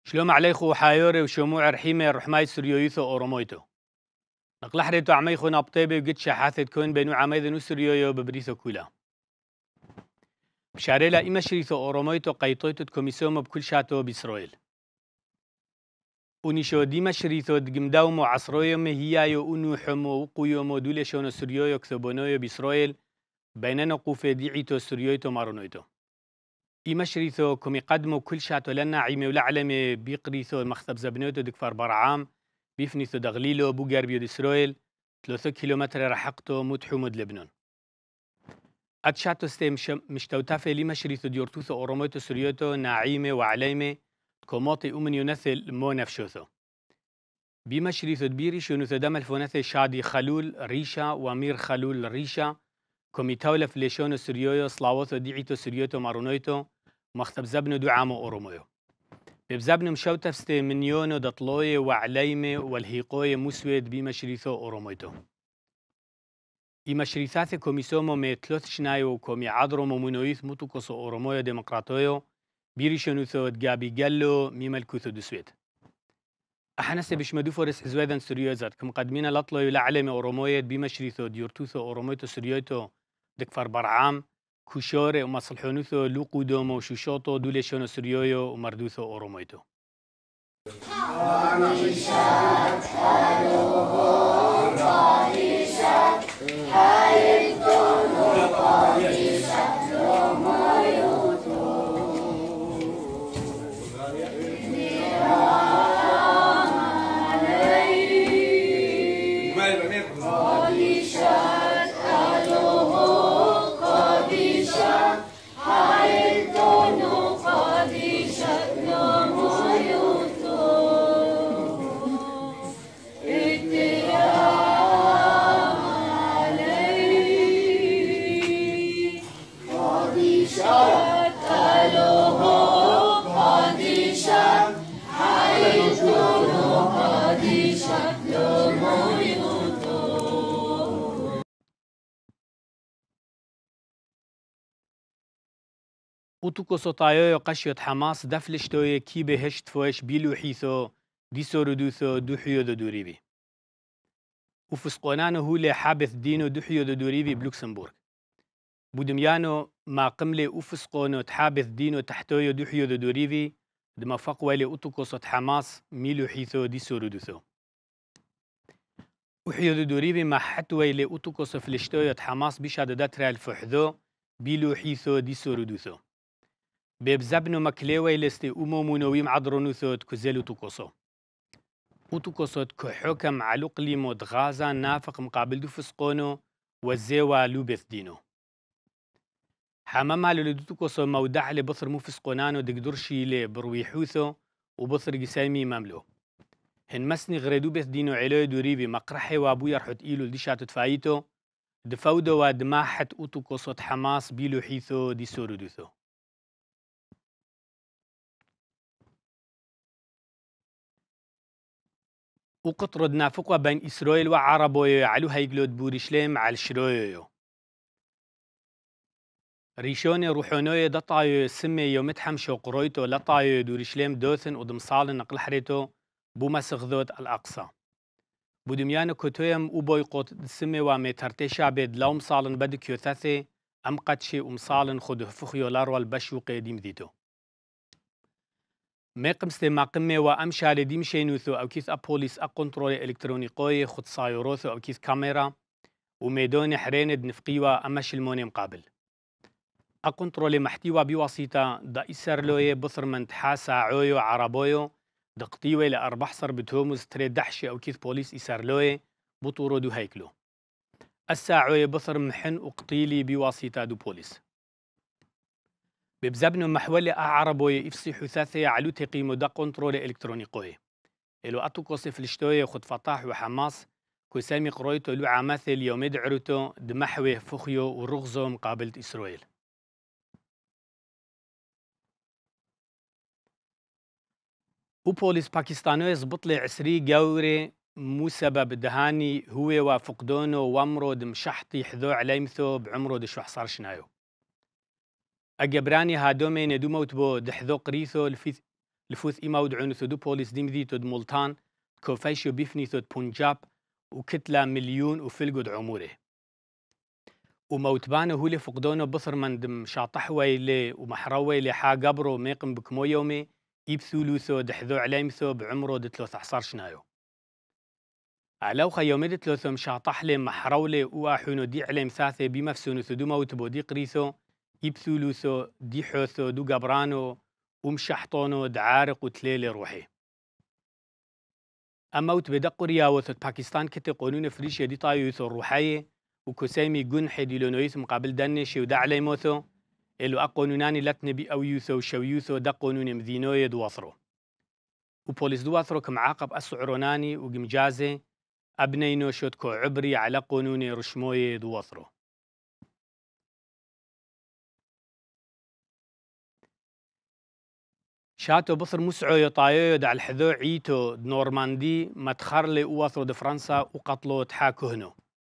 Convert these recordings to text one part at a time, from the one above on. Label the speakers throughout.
Speaker 1: شلوم عليخو حايوري وشموع رحيمة رحماي سريويثو أورومويتو نقل حريتو عميخو نابطيبي وقد شحاثة كون بينو عميذن وسريويو ببريثو كولا بشاريلا إما شريثو أورومويتو قيطويتو كوميسيومو بكل شاتو بإسرائيل ونشو ديما شريثو دقمداومو عصرويو هيايو أنو حمو وقويومو دوليشونو سريويو كثبونويو بإسرائيل بيننا قوفي ديعيتو سريويتو مارونويتو إما شريثو كم يقدموا كل شاتو لنا عيمي ولا علمي بيقريثو مختب زبنوتو دكفار برعام بيفنيثو دغليلو بو غربيو ديسرويل 3 كيلومتر رحقتو مدحو مد لبنان أتشاتو ستي مشتوتافي لما شريثو ديورتوثو أوروموتو سريوتو ناعيمي وعليمي كوموطي أمن ينثل مو نفشوثو بما شريثو دبيري شونوثو دمل فونثي شادي خلول ريشا وامير خلول ريشا كوميتاولا فليشونو سريويو صلاوثو ديعيتو سريوتو مارونويتو مختب زبنو دو عامو أورومويو ببزبنو مشوتفستي منيونو دطلوي وعليمي والهيقوي مسويد بما شريثو أورومويتو إما شريثاثي كوميسومو مي تلوث شنايو كومي عادرو مومونويث موتوكوسو أورومويو ديمقراطويو بيريشونوثو دقابي قلو ميمالكوثو دسويد أحنسي بشمدو فورس حزويدن سريوزات كمقدمين لطلوي لعلمي أورومويد بما شريثو ديورتوثو أورومويتو سريوتو دكفر برعام كوشوري ومصلحونوثو لوقو دومو وشوشوطو دوليشونو سريويو ومردوثو أورومويتو أوتوكوسو طايو قشيت حماس دفلشتوي كي بهشت فوش بيلو حيثو دي سورودوثو دوحيو دو دوريبي وفسقونانو هولي حابث دينو دوحيو دو دوريبي بلوكسمبورغ بودميانو ما قملي وفسقونو تحابث دينو تحتويو دوحيو دو دوريبي دما فقوالي أوتوكوسو حماس ميلو حيثو دي سورودوثو وحيو دو دوريبي ما حتوي لي أوتوكوسو فلشتويو حماس بيشادو داترال فحذو بيلو حيثو دي سورودوثو ببزبنو مكليوي لستي أمومونويم عدرونوثوت كزيلو توكوسو وتوكوسوت كحكم علوقلي مود غازا نافق مقابل دو فسقونو وزيوا لوبث دينو حماما لولدو توكوسو مودع لبصر مفسقونانو دقدرشي لي برويحوثو وبصر قسايمي مملو هن مسني غريدو بث دينو علوي دوريبي مقرحي وابو يرحت إيلو ديشاتو تفايتو دفودو ودماحت أوتوكوسوت حماس بيلو حيثو دي سورودوثو وقطرد نافقوا بين إسرائيل وعربويو علو هيقلود بوريشليم على الشرويو ريشوني روحونويو دطايو سمي يوم تحمشو قرويتو لطايو دوريشليم دوثن ودمصال نقل حريتو بوما سغذوت الأقصى بودميانو كتويم وبوي قوت سمي وامي ترتيشا بيد لو مصالن بدك يوثاثي أم قدشي ومصالن خده فخيو لارو البشو قيديم ذيتو ما قمستي ما قمي وأمشى لديم شينوثو أو كيث أبوليس أقنطرولي إلكترونيقوي خد صايروثو أو كيث كاميرا وميدوني حرين دنفقيوا أمش الموني مقابل أقنطرولي محتوى بواسطة دا إسرلوي بثر من تحاسا عويو عربويو دقطيوي لأربحصر بتهومز تريد دحشي أو كيث بوليس إسرلوي بطورو دو هيكلو الساعوي بثر محن وقطيلي بواسطة دو بوليس ببزبنو محولي أعربوي إفسي حثاثي علو تقيمو دا قنطرولي إلكترونيقوي إلو أتوكوسي فلشتوي خد فتاح وحماس كو سامي قرويتو لو عماثي اليوم يدعرتو دمحوي فخيو ورغزو مقابلة إسرائيل وبوليس باكستانوي زبطلي عسري قوري مو سبب دهاني هو وفقدونو وامرو دمشحطي حذو عليمثو بعمرو دشو حصار شنايو أجبراني هادومي ندو موت بو دحذو قريثو لفوث إما ودعون ثدو بوليس ديمذي تد ملتان كوفيشو بيفني ثد بونجاب وكتلة مليون وفلقد عموره وموتبانه هو اللي فقدونه بصر من دم شاطحوي لي ومحروي لي حا قبرو ميقم بكمو يومي يبثولوثو دحذو عليمثو بعمره دتلوث حصار شنايو علو خيومي دتلوثو مشاطح لي محرولي واحونو دي عليم ثاثي بمفسونو ثدو موتبو دي قريثو يبثولوثو دي حوثو دو قبرانو ومشحطونو دعارق وتليلي روحي أما وتبدأ رياوث باكستان كتي قانون فريشيا دي طايوثو الروحية وكسيمي جنحي ديلونويث مقابل دنشي ودع عليموثو إلو أقانوناني لتنبي أو يوثو وشويوثو دا قانون مذينوية دواثرو وبوليس دواثرو كمعاقب أسعروناني وقمجازي أبنينو شوتكو عبري على قانون رشموية دواثرو شاتو بصر مسعو يطايو دع الحذو عيتو نورماندي متخرلي اواثرو دي فرنسا وقتلو تحاكهنو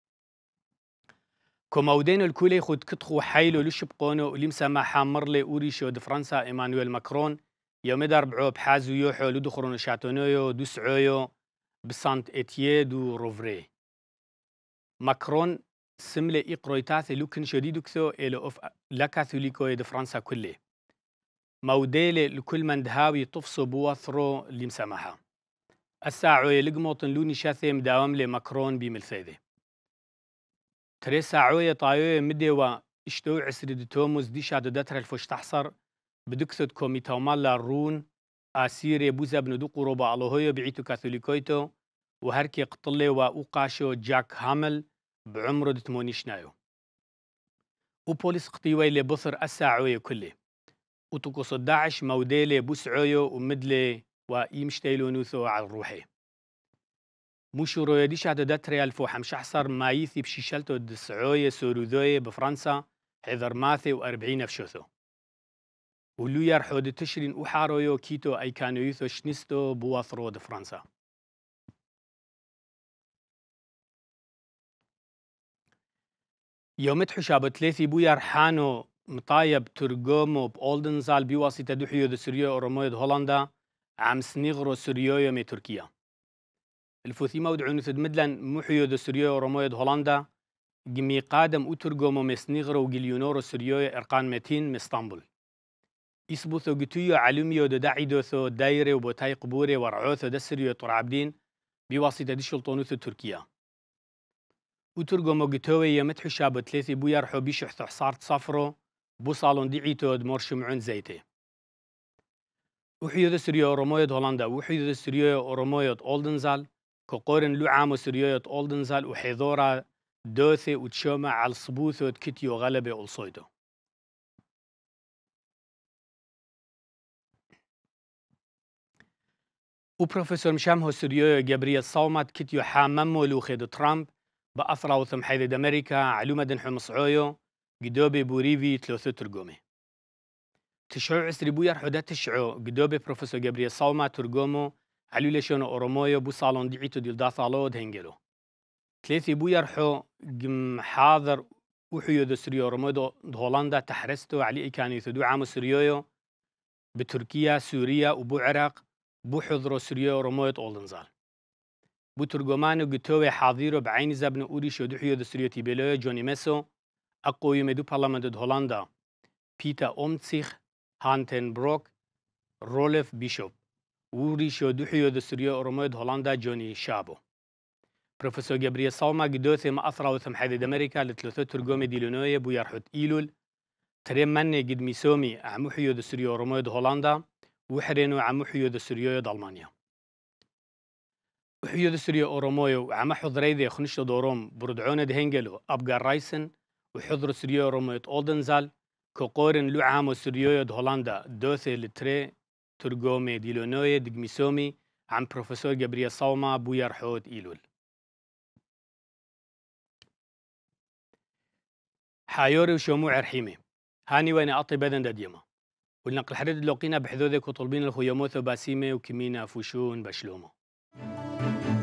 Speaker 1: كومودينو الكولي خود كتخو حيلو لشبقونو اللي مسامح حامرلي اوريشو دي فرنسا ايمانويل ماكرون يومي داربعو بحازو يوحو لدخرونو شاتونويو دو سعويو بسانت اتيه دو روفري ماكرون سملي اقرويتاثي لوكن شديدو كثو الو اوف لاكاثوليكو دي فرنسا كله موديلي لكل من دهاوي طفصو بوثرو اللي مسامحة الساعو يلقموطن لوني شاثي مداوم لماكرون بملثيذي تري ساعو طايو مديوا اشتو عسري دي توموس دي شادو داتر الفوش تحصر بدكسد كوميتاو مالا رون آسيري بوزا بندو قروبا اللهويو بعيتو كاثوليكويتو وهركي قطلي وقاشو جاك هامل بعمره دتمونيشنايو وبوليس قطيوي لبصر الساعو كله وتقص داعش موديلي بوسعويو ومدلي ويمشتيلو نوثو على الروحي مشورو يديش هذا داتري الفو حمشحصر ما يثي بشيشلتو دسعوية سورودوية بفرنسا حذر ماثي و40 فشوثو ولو يرحو دي تشرين وحارويو كيتو اي كانو يثو شنستو بواثرو دي فرنسا يومت حشابة ثلاثي بو يرحانو مطايب ترجمو بأولدنزال بواسطة دحيو دو سوريا أورومويد هولندا عم سنيغرو سوريا مي تركيا الفوثيمة ودعونو ثد مدلن محيو دو سوريا أورومويد هولندا جمي قادم وترجمو مي سنيغرو وجليونورو سوريا إرقان متين من اسطنبول يسبوثو قتيو علوميو دو داعيدوثو دايري وبوتاي قبوري ورعوثو دا سوريا طرعبدين بواسطة دي شلطونوثو تركيا وترجمو قتوي يمت حشابة ثلاثي بو يرحو بيشحثو حصارت صفرو بو صالون ديعيتو دمور شمعون زيتي وحيو دو سوريا أورومويد هولندا وحيو دو سوريا أورومويد أولدنزال كقورن لو عامو سوريا أولدنزال وحيثورا دوثي وتشوما على الصبوثو تكتيو غلبة أولصويدو وبروفيسور مشامهو سوريا جابرييل صومت كتيو حاممو لوخيد ترامب بأثرا وثم حيث أمريكا علومة دنحو مصعويو قدوبي بوريفي تلوثو ترجمي تشعو عسري بو يرحو دا تشعو قدوبي بروفيسور جابرييل صوما ترجمو علو لشونو أورومويو بو صالون ديعيتو ديل داثالو دهنجلو ثلاثي بو يرحو قم حاضر وحيو دو سوريا أورومويو دو هولندا تحرستو علي إكانو يثدو عامو سوريويو بتركيا سوريا وبو عراق بو حضرو سوريا أورومويو أولدنزال بو ترجمانو قتوي حاضيرو بعين زبن أوريشو دحيو دو سوريا تيبيلويو جوني ميسو أقو يمدو برلمان دو هولندا بيتا أومتسيخ هانتن بروك رولف بيشوب وريشو دحيو دو سوريا أورومويد هولندا جوني شابو بروفيسور جابرييل صوما قدوثي ما أثرا وثم حيث أمريكا لثلاثو ترجمي ديلونوية بو يرحوت إيلول تريم مني قد ميسومي عمو حيو دو سوريا أورومويد هولندا وحرينو عمو حيو دو سوريا ألمانيا وحيو دو سوريا أورومويو عمو حضريدي خنشتو دوروم بردعونة دهنجلو أبقى رايسن وحضر سوريا أورومويد أولدنزال كقورن لو عامو سوريا هولندا دوثي لتري ترجمي ديلونوية دقميسومي عن بروفيسور جابرييل صوما بو يرحوت إيلول حايوري وشومو عرحيمي هاني وين أطي بدن دديما والنقل حريد لوقينا بحذوذك وطلبين الخيوموثو باسيمي وكمينا فوشون بشلومو